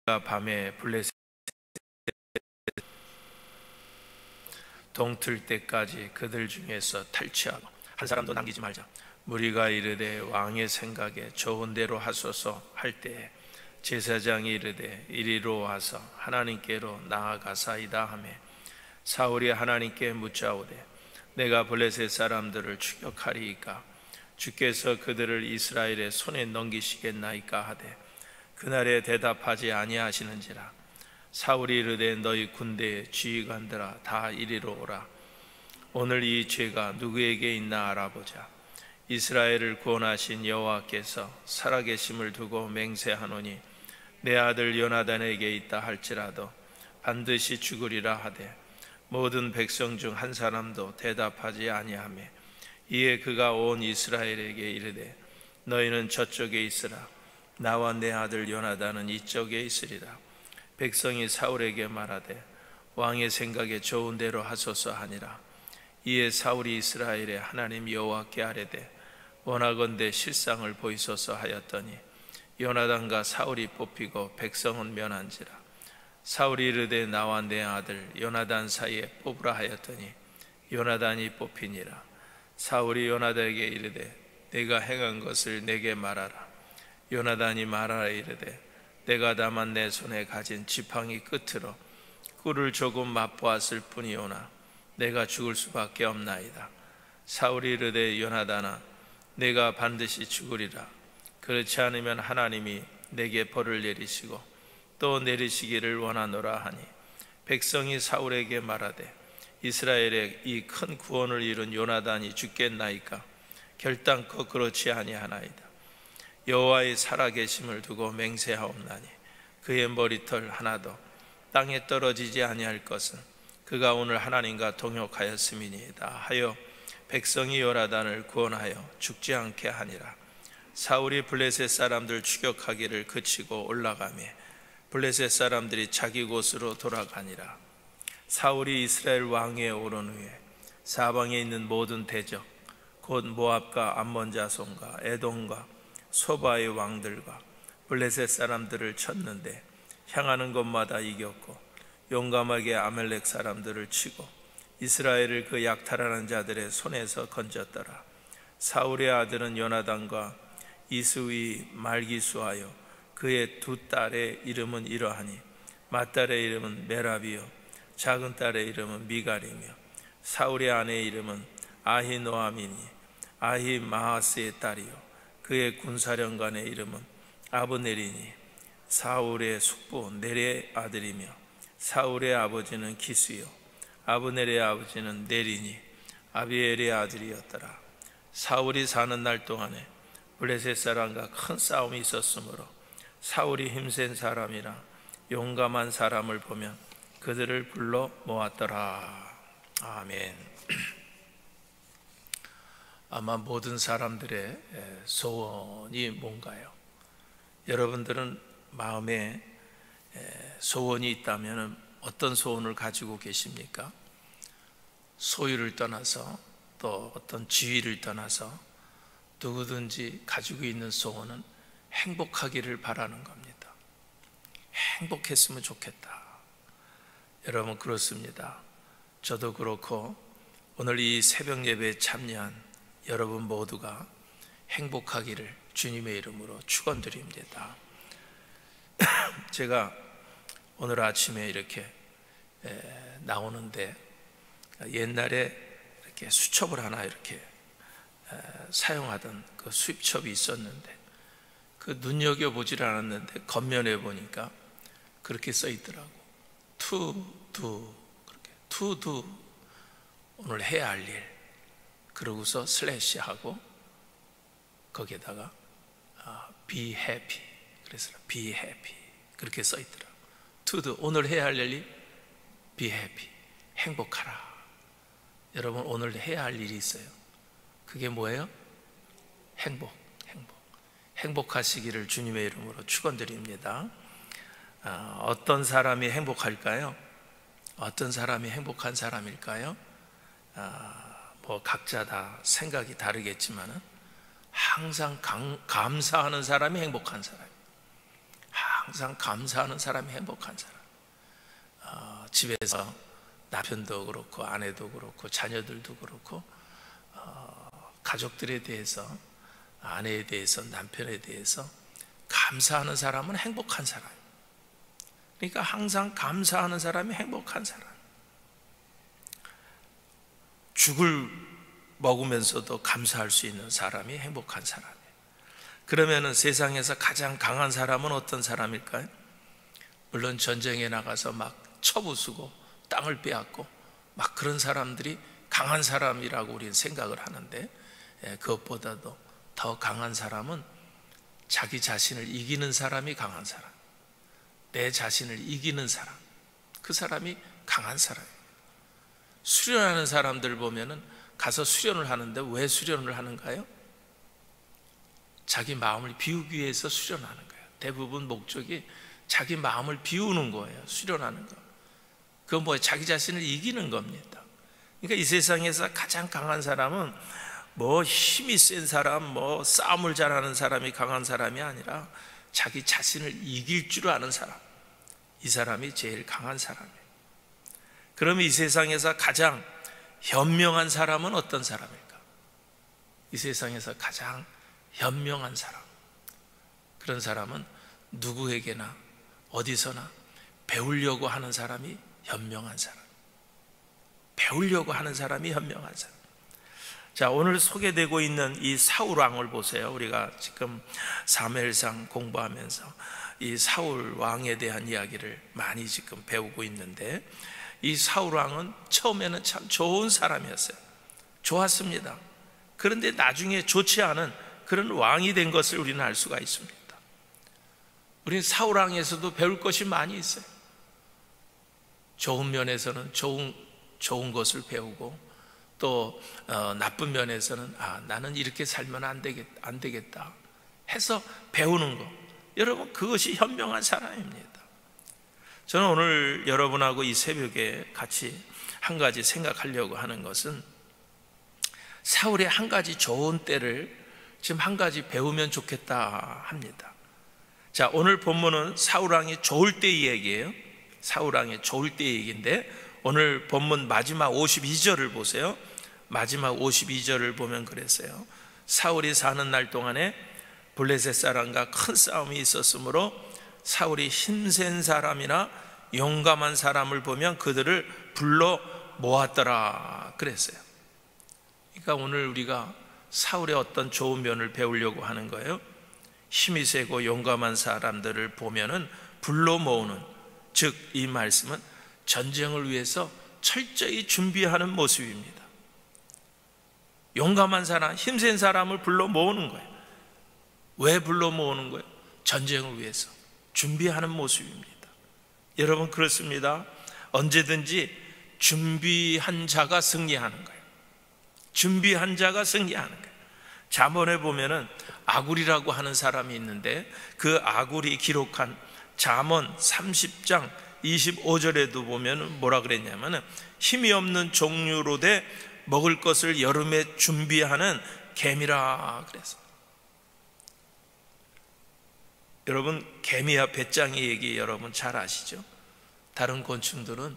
밤에 블레셋 동틀 때까지 그들 중에서 탈취하고 한 사람도 남기지 말자. 무리가 이르되 왕의 생각에 좋은 대로 하소서 할 때에 제사장이 이르되 이리로 와서 하나님께로 나아가사이다 하며 사울이 하나님께 묻자오되 내가 블레셋 사람들을 추격하리이까 주께서 그들을 이스라엘의 손에 넘기시겠나이까 하되 그날에 대답하지 아니하시는지라. 사울이 이르되 너희 군대의 지휘관들아 다 이리로 오라. 오늘 이 죄가 누구에게 있나 알아보자. 이스라엘을 구원하신 여호와께서 살아계심을 두고 맹세하노니 내 아들 요나단에게 있다 할지라도 반드시 죽으리라 하되 모든 백성 중 한 사람도 대답하지 아니하며 이에 그가 온 이스라엘에게 이르되 너희는 저쪽에 있으라. 나와 내 아들 요나단은 이쪽에 있으리라. 백성이 사울에게 말하되 왕의 생각에 좋은 대로 하소서 하니라. 이에 사울이 이스라엘의 하나님 여호와께 아뢰되 원하건대 실상을 보이소서 하였더니 요나단과 사울이 뽑히고 백성은 면한지라. 사울이 이르되 나와 내 아들 요나단 사이에 뽑으라 하였더니 요나단이 뽑히니라. 사울이 요나단에게 이르되 내가 행한 것을 내게 말하라. 요나단이 말하라 이르되 내가 다만 내 손에 가진 지팡이 끝으로 꿀을 조금 맛보았을 뿐이오나 내가 죽을 수밖에 없나이다. 사울이 이르되 요나단아 내가 반드시 죽으리라. 그렇지 않으면 하나님이 내게 벌을 내리시고 또 내리시기를 원하노라 하니 백성이 사울에게 말하되 이스라엘의 이 큰 구원을 이룬 요나단이 죽겠나이까. 결단코 그렇지 아니하나이다. 여호와의 살아계심을 두고 맹세하옵나니 그의 머리털 하나도 땅에 떨어지지 아니할 것은 그가 오늘 하나님과 동역하였음이니이다 하여 백성이 요나단을 구원하여 죽지 않게 하니라. 사울이 블레셋 사람들 추격하기를 그치고 올라가며 블레셋 사람들이 자기 곳으로 돌아가니라. 사울이 이스라엘 왕위에 오른 후에 사방에 있는 모든 대적 곧 모압과 암몬 자손과 에돔과 소바의 왕들과 블레셋 사람들을 쳤는데 향하는 곳마다 이겼고 용감하게 아멜렉 사람들을 치고 이스라엘을 그 약탈하는 자들의 손에서 건졌더라. 사울의 아들은 요나단과 이스위 말기수하여 그의 두 딸의 이름은 이러하니 맏딸의 이름은 메라비요 작은 딸의 이름은 미갈이며 사울의 아내의 이름은 아히노아미니 아히마하스의 딸이요 그의 군사령관의 이름은 아브넬이니 사울의 숙부 넬의 아들이며 사울의 아버지는 기스요 아브넬의 아버지는 넬이니 아비엘의 아들이었더라. 사울이 사는 날 동안에 블레셋 사람과 큰 싸움이 있었으므로 사울이 힘센 사람이나 용감한 사람을 보면 그들을 불러 모았더라. 아멘. 아마 모든 사람들의 소원이 뭔가요? 여러분들은 마음에 소원이 있다면 어떤 소원을 가지고 계십니까? 소유를 떠나서 또 어떤 지위를 떠나서 누구든지 가지고 있는 소원은 행복하기를 바라는 겁니다. 행복했으면 좋겠다. 여러분 그렇습니다. 저도 그렇고 오늘 이 새벽 예배에 참여한 여러분 모두가 행복하기를 주님의 이름으로 축원드립니다. 제가 오늘 아침에 이렇게 나오는데 옛날에 이렇게 수첩을 하나 이렇게 사용하던 그 수첩이 있었는데 그 눈여겨보질 않았는데 겉면에 보니까 그렇게 써 있더라고. 투두 그렇게 투두 오늘 해야 할 일 그러고서 슬래시하고 거기에다가 be happy 그래서 be happy 그렇게 써 있더라고. 투두 오늘 해야 할 일이 be happy 행복하라. 여러분 오늘 해야 할 일이 있어요. 그게 뭐예요? 행복하시기를 주님의 이름으로 축원드립니다. 어떤 사람이 행복할까요? 어떤 사람이 행복한 사람일까요? 뭐 각자 다 생각이 다르겠지만 항상 감사하는 사람이 행복한 사람. 항상 감사하는 사람이 행복한 사람. 집에서 남편도 그렇고 아내도 그렇고 자녀들도 그렇고 가족들에 대해서, 아내에 대해서, 남편에 대해서 감사하는 사람은 행복한 사람. 그러니까 항상 감사하는 사람이 행복한 사람. 죽을 먹으면서도 감사할 수 있는 사람이 행복한 사람이에요. 그러면은 세상에서 가장 강한 사람은 어떤 사람일까요? 물론 전쟁에 나가서 막 쳐부수고 땅을 빼앗고 막 그런 사람들이 강한 사람이라고 우리는 생각을 하는데, 그것보다도 더 강한 사람은 자기 자신을 이기는 사람이 강한 사람, 내 자신을 이기는 사람, 그 사람이 강한 사람이에요. 수련하는 사람들 보면은 가서 수련을 하는데 왜 수련을 하는가요? 자기 마음을 비우기 위해서 수련하는 거예요. 대부분 목적이 자기 마음을 비우는 거예요. 수련하는 거. 그건 뭐예요? 자기 자신을 이기는 겁니다. 그러니까 이 세상에서 가장 강한 사람은 뭐 힘이 센 사람, 뭐 싸움을 잘하는 사람이 강한 사람이 아니라 자기 자신을 이길 줄 아는 사람, 이 사람이 제일 강한 사람이에요. 그러면 이 세상에서 가장 현명한 사람은 어떤 사람일까? 이 세상에서 가장 현명한 사람, 그런 사람은 누구에게나 어디서나 배우려고 하는 사람이 현명한 사람, 배우려고 하는 사람이 현명한 사람. 자, 오늘 소개되고 있는 이 사울 왕을 보세요. 우리가 지금 사무엘상 공부하면서 이 사울 왕에 대한 이야기를 많이 지금 배우고 있는데, 이 사울 왕은 처음에는 참 좋은 사람이었어요. 좋았습니다. 그런데 나중에 좋지 않은 그런 왕이 된 것을 우리는 알 수가 있습니다. 우리는 사울 왕에서도 배울 것이 많이 있어요. 좋은 면에서는 좋은 것을 배우고, 또 나쁜 면에서는 나는 이렇게 살면 안 되겠다 해서 배우는 것. 여러분, 그것이 현명한 사람입니다. 저는 오늘 여러분하고 이 새벽에 같이 한 가지 생각하려고 하는 것은, 사울의 한 가지 좋은 때를 지금 한 가지 배우면 좋겠다 합니다. 자, 오늘 본문은 사울왕이 좋을 때 얘기예요. 사울왕이 좋을 때 얘기인데, 오늘 본문 마지막 52절을 보세요. 마지막 52절을 보면 그랬어요. 사울이 사는 날 동안에 블레셋 사람과 큰 싸움이 있었으므로 사울이 힘센 사람이나 용감한 사람을 보면 그들을 불러 모았더라 그랬어요. 그러니까 오늘 우리가 사울의 어떤 좋은 면을 배우려고 하는 거예요. 힘이 세고 용감한 사람들을 보면은 불러 모으는, 즉 이 말씀은 전쟁을 위해서 철저히 준비하는 모습입니다. 용감한 사람, 힘센 사람을 불러 모으는 거예요. 왜 불러 모으는 거예요? 전쟁을 위해서 준비하는 모습입니다. 여러분, 그렇습니다. 언제든지 준비한 자가 승리하는 거예요. 준비한 자가 승리하는 거예요. 잠언에 보면은 아굴이라고 하는 사람이 있는데, 그 아굴이 기록한 잠언 30장 25절에도 보면 뭐라 그랬냐면은, 힘이 없는 종류로 돼 먹을 것을 여름에 준비하는 개미라 그래서. 여러분, 개미와 배짱이 얘기 여러분 잘 아시죠? 다른 곤충들은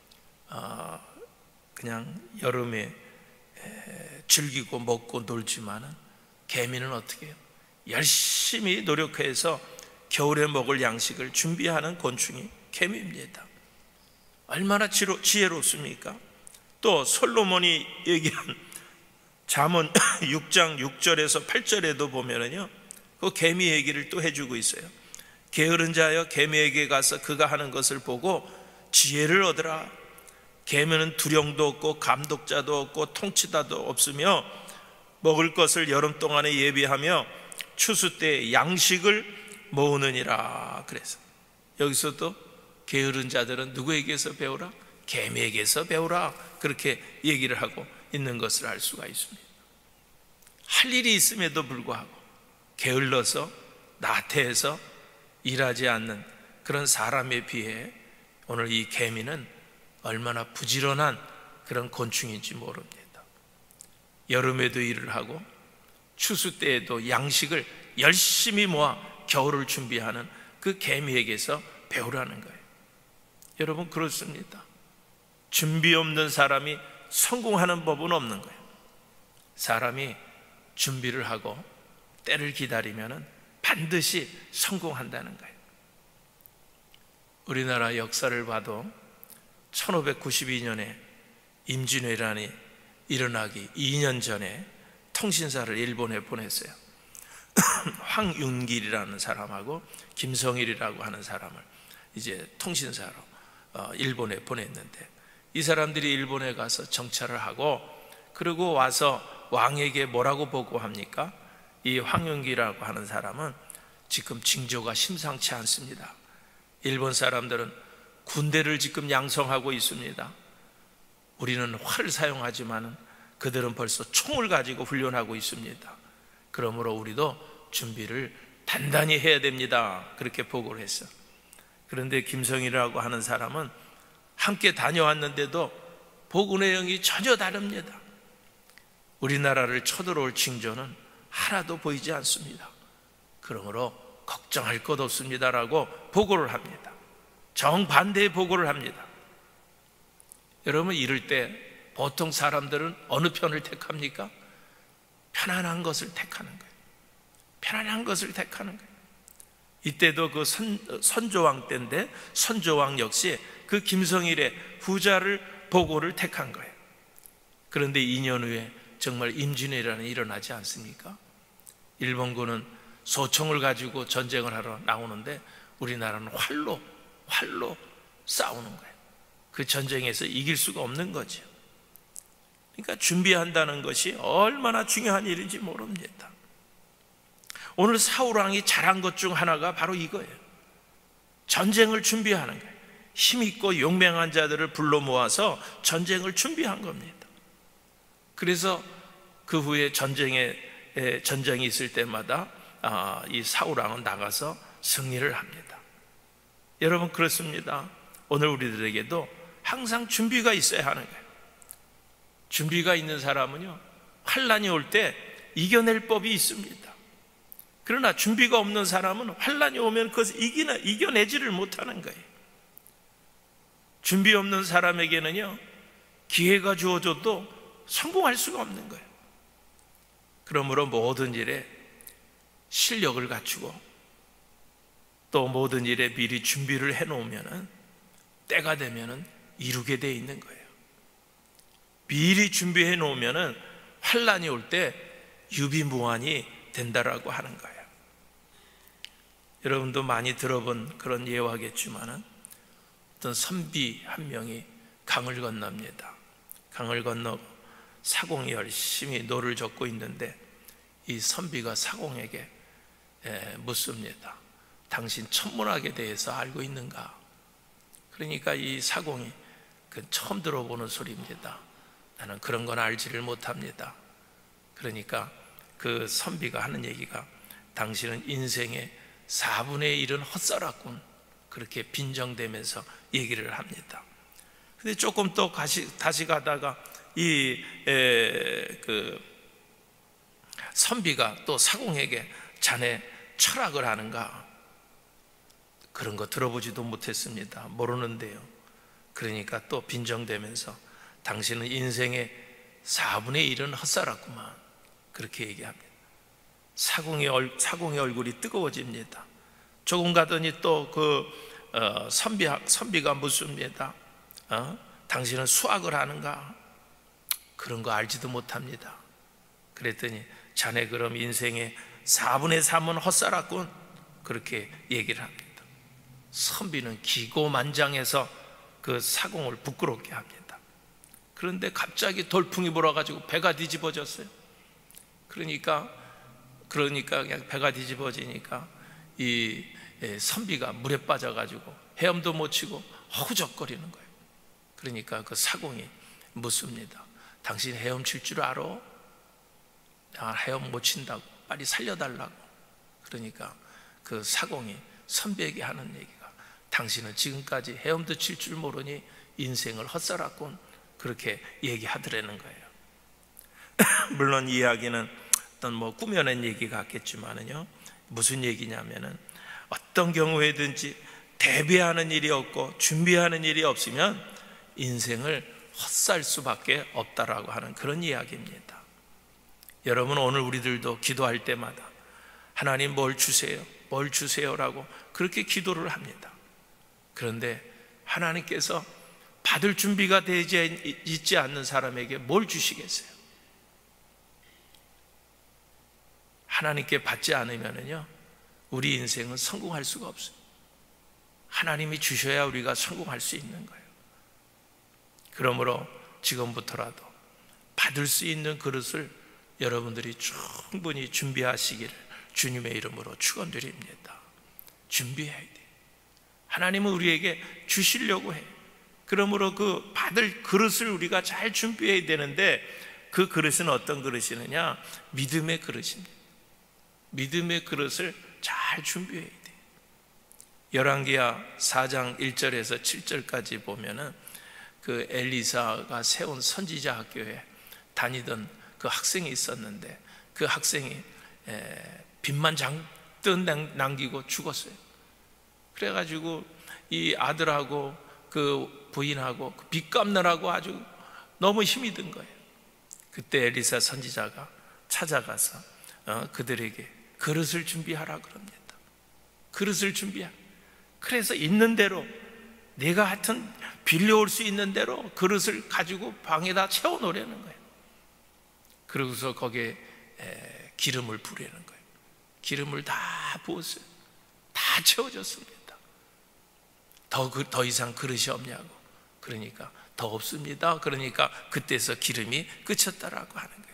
그냥 여름에 즐기고 먹고 놀지만은, 개미는 어떻게 해요? 열심히 노력해서 겨울에 먹을 양식을 준비하는 곤충이 개미입니다. 얼마나 지혜롭습니까? 또 솔로몬이 얘기한 잠언 6장 6절에서 8절에도 보면은요, 그 개미 얘기를 또 해주고 있어요. 게으른 자여 개미에게 가서 그가 하는 것을 보고 지혜를 얻으라. 개미는 두령도 없고 감독자도 없고 통치자도 없으며 먹을 것을 여름 동안에 예비하며 추수 때 양식을 모으느니라 그래서, 여기서도 게으른 자들은 누구에게서 배우라? 개미에게서 배우라, 그렇게 얘기를 하고 있는 것을 알 수가 있습니다. 할 일이 있음에도 불구하고 게을러서 나태해서 일하지 않는 그런 사람에 비해 오늘 이 개미는 얼마나 부지런한 그런 곤충인지 모릅니다. 여름에도 일을 하고 추수 때에도 양식을 열심히 모아 겨울을 준비하는 그 개미에게서 배우라는 거예요. 여러분, 그렇습니다. 준비 없는 사람이 성공하는 법은 없는 거예요. 사람이 준비를 하고 때를 기다리면 반드시 성공한다는 거예요. 우리나라 역사를 봐도 1592년에 임진왜란이 일어나기 2년 전에 통신사를 일본에 보냈어요. 황윤길이라는 사람하고 김성일이라고 하는 사람을 이제 통신사로 일본에 보냈는데, 이 사람들이 일본에 가서 정찰을 하고 그리고 와서 왕에게 뭐라고 보고합니까? 이 황윤길이라고 하는 사람은 지금 징조가 심상치 않습니다. 일본 사람들은 군대를 지금 양성하고 있습니다. 우리는 활을 사용하지만 그들은 벌써 총을 가지고 훈련하고 있습니다. 그러므로 우리도 준비를 단단히 해야 됩니다. 그렇게 보고를 했어. 그런데 김성일이라고 하는 사람은 함께 다녀왔는데도 보고 내용이 전혀 다릅니다. 우리나라를 쳐들어올 징조는 하나도 보이지 않습니다. 그러므로 걱정할 것 없습니다라고 보고를 합니다. 정반대의 보고를 합니다. 여러분, 이럴 때 보통 사람들은 어느 편을 택합니까? 편안한 것을 택하는 거예요. 편안한 것을 택하는 거예요. 이때도 그 선조왕 때인데, 선조왕 역시 그 김성일의 후자를 보고를 택한 거예요. 그런데 2년 후에 정말 임진왜란이 일어나지 않습니까? 일본군은 소총을 가지고 전쟁을 하러 나오는데 우리나라는 활로 싸우는 거예요. 그 전쟁에서 이길 수가 없는 거죠. 그러니까 준비한다는 것이 얼마나 중요한 일인지 모릅니다. 오늘 사울왕이 잘한 것 중 하나가 바로 이거예요. 전쟁을 준비하는 거예요. 힘있고 용맹한 자들을 불러 모아서 전쟁을 준비한 겁니다. 그래서 그 후에 전쟁이 있을 때마다 이 사울왕은 나가서 승리를 합니다. 여러분, 그렇습니다. 오늘 우리들에게도 항상 준비가 있어야 하는 거예요. 준비가 있는 사람은요, 환란이 올 때 이겨낼 법이 있습니다. 그러나 준비가 없는 사람은 환란이 오면 그것을 이겨내지를 못하는 거예요. 준비 없는 사람에게는요, 기회가 주어져도 성공할 수가 없는 거예요. 그러므로 모든 일에 실력을 갖추고 또 모든 일에 미리 준비를 해놓으면 때가 되면 이루게 돼 있는 거예요. 미리 준비해 놓으면 환란이 올 때 유비무환이 된다라고 하는 거예요. 여러분도 많이 들어본 그런 예화겠지만 어떤 선비 한 명이 강을 건넙니다. 강을 건너 사공이 열심히 노를 젓고 있는데 이 선비가 사공에게 묻습니다. 당신 천문학에 대해서 알고 있는가? 그러니까 이 사공이 처음 들어보는 소리입니다. 나는 그런 건 알지를 못합니다. 그러니까 그 선비가 하는 얘기가 당신은 인생의 4분의 1은 헛살았군, 그렇게 빈정대면서 얘기를 합니다. 근데 조금 또 다시 가다가 그 선비가 또 사공에게 자네 철학을 아는가? 그런 거 들어보지도 못했습니다. 모르는데요. 그러니까 또 빈정대면서 당신은 인생의 4분의 1은 헛살았구만, 그렇게 얘기합니다. 사공의 얼굴이 뜨거워집니다. 조금 가더니 또 그 선비가 묻습니다. 당신은 수학을 아는가? 그런 거 알지도 못합니다. 그랬더니 자네 그럼 인생의 4분의 3은 헛살았군, 그렇게 얘기를 합니다. 선비는 기고만장해서 그 사공을 부끄럽게 합니다. 그런데 갑자기 돌풍이 불어가지고 배가 뒤집어졌어요. 그러니까 그냥 배가 뒤집어지니까 이 선비가 물에 빠져가지고 헤엄도 못 치고 허우적거리는 거예요. 그러니까 그 사공이 묻습니다. 당신 헤엄칠 줄 알아? 나 헤엄 못 친다고, 빨리 살려달라고. 그러니까 그 사공이 선비에게 하는 얘기가 당신은 지금까지 헤엄도 칠 줄 모르니 인생을 헛살았군, 그렇게 얘기하더라는 거예요. 물론 이 이야기는 어떤 꾸며낸 얘기 같겠지만은요, 무슨 얘기냐면은 어떤 경우에든지 대비하는 일이 없고 준비하는 일이 없으면 인생을 헛살 수밖에 없다라고 하는 그런 이야기입니다. 여러분, 오늘 우리들도 기도할 때마다 하나님 뭘 주세요, 뭘 주세요라고 그렇게 기도를 합니다. 그런데 하나님께서 받을 준비가 되지 있지 않는 사람에게 뭘 주시겠어요? 하나님께 받지 않으면요, 우리 인생은 성공할 수가 없어요. 하나님이 주셔야 우리가 성공할 수 있는 거예요. 그러므로 지금부터라도 받을 수 있는 그릇을 여러분들이 충분히 준비하시기를 주님의 이름으로 축원드립니다. 준비해야 돼요. 하나님은 우리에게 주시려고 해요. 그러므로 그 받을 그릇을 우리가 잘 준비해야 되는데, 그 그릇은 어떤 그릇이느냐? 믿음의 그릇입니다. 믿음의 그릇을 잘 준비해야 돼요. 열왕기하 4장 1절에서 7절까지 보면은 그 엘리사가 세운 선지자 학교에 다니던 그 학생이 있었는데, 그 학생이 빚만 잔뜩 남기고 죽었어요. 그래가지고 이 아들하고 그 부인하고 그 빚 갚느라고 아주 너무 힘이 든 거예요. 그때 엘리사 선지자가 찾아가서 그들에게 그릇을 준비하라 그럽니다. 그릇을 준비하라. 그래서 있는 대로, 내가 하여튼 빌려올 수 있는 대로 그릇을 가지고 방에다 채워놓으라는 거예요. 그러고서 거기에 기름을 부으라는 거예요. 기름을 다 부었어요. 다 채워졌습니다. 더 이상 그릇이 없냐고. 그러니까 더 없습니다. 그러니까 그때서 기름이 그쳤다라고 하는 거예요.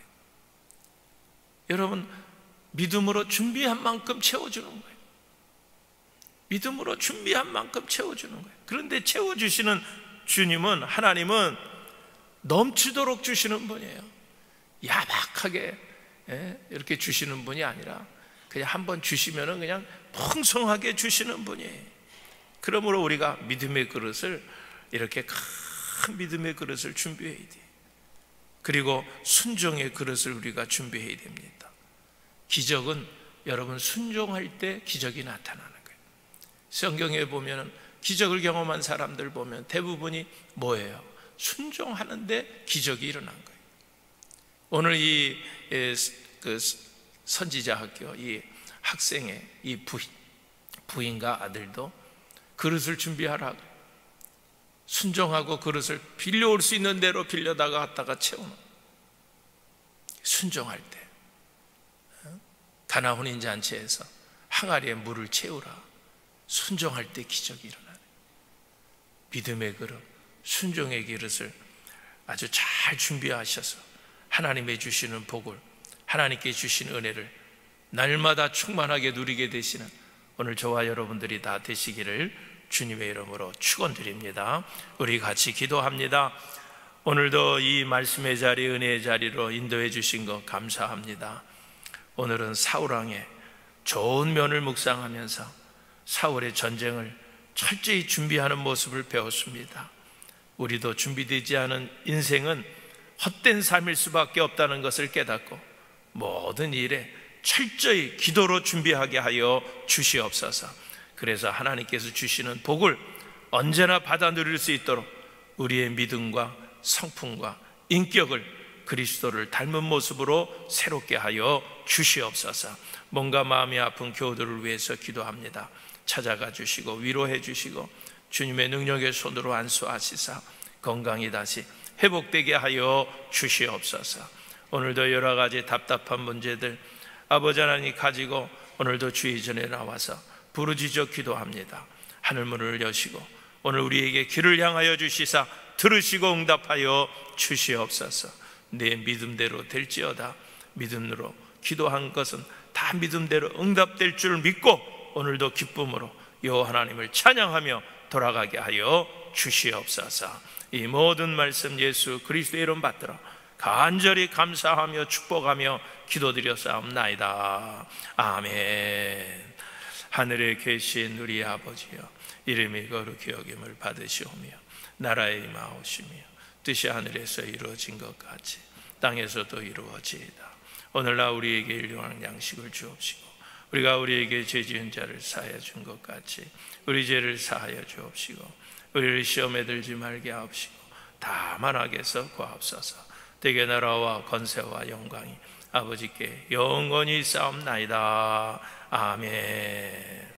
여러분, 믿음으로 준비한 만큼 채워주는 거예요. 믿음으로 준비한 만큼 채워주는 거예요. 그런데 채워주시는 주님은, 하나님은 넘치도록 주시는 분이에요. 야박하게 이렇게 주시는 분이 아니라 그냥 한번 주시면 그냥 풍성하게 주시는 분이에요. 그러므로 우리가 믿음의 그릇을, 이렇게 큰 믿음의 그릇을 준비해야 돼요. 그리고 순종의 그릇을 우리가 준비해야 됩니다. 기적은 여러분, 순종할 때 기적이 나타나는 거예요. 성경에 보면 기적을 경험한 사람들 보면 대부분이 뭐예요? 순종하는데 기적이 일어난 거예요. 오늘 이 선지자 학교 이 학생의 이 부인과 아들도 그릇을 준비하라고, 순종하고 그릇을 빌려올 수 있는 대로 빌려다가 갖다가 채우는, 순종할 때 가나 혼인잔치에서 항아리에 물을 채우라, 순종할 때 기적이 일어나는, 믿음의 그릇, 순종의 그릇을 아주 잘 준비하셔서 하나님의 주시는 복을, 하나님께 주신 은혜를 날마다 충만하게 누리게 되시는 오늘 저와 여러분들이 다 되시기를 주님의 이름으로 축원드립니다. 우리 같이 기도합니다. 오늘도 이 말씀의 자리, 은혜의 자리로 인도해 주신 것 감사합니다. 오늘은 사울왕의 좋은 면을 묵상하면서 사울의 전쟁을 철저히 준비하는 모습을 배웠습니다. 우리도 준비되지 않은 인생은 헛된 삶일 수밖에 없다는 것을 깨닫고 모든 일에 철저히 기도로 준비하게 하여 주시옵소서. 그래서 하나님께서 주시는 복을 언제나 받아 누릴 수 있도록 우리의 믿음과 성품과 인격을 그리스도를 닮은 모습으로 새롭게 하여 주시옵소서. 뭔가 마음이 아픈 교우들을 위해서 기도합니다. 찾아가 주시고 위로해 주시고 주님의 능력의 손으로 안수하시사 건강히 다시 회복되게 하여 주시옵소서. 오늘도 여러 가지 답답한 문제들 아버지 하나님 가지고 오늘도 주의 전에 나와서 부르짖어 기도합니다. 하늘문을 여시고 오늘 우리에게 길을 향하여 주시사 들으시고 응답하여 주시옵소서. 내 믿음대로 될지어다. 믿음으로 기도한 것은 다 믿음대로 응답될 줄 믿고 오늘도 기쁨으로 여호와 하나님을 찬양하며 돌아가게 하여 주시옵소서. 이 모든 말씀 예수 그리스도의 이름 받들어 간절히 감사하며 축복하며 기도드렸사옵나이다. 아멘. 하늘에 계신 우리 아버지여, 이름이 거룩히 여김을 받으시오며 나라에 임하오시며 뜻이 하늘에서 이루어진 것 같이 땅에서도 이루어지이다. 오늘날 우리에게 일용할 양식을 주옵시고 우리가 우리에게 죄 지은 자를 사하여 준 것 같이 우리 죄를 사하여 주옵시고 우리를 시험에 들지 말게 하옵시고 다만 악에서 구하옵소서. 대개 나라와 권세와 영광이 아버지께 영원히 싸움나이다. 아멘.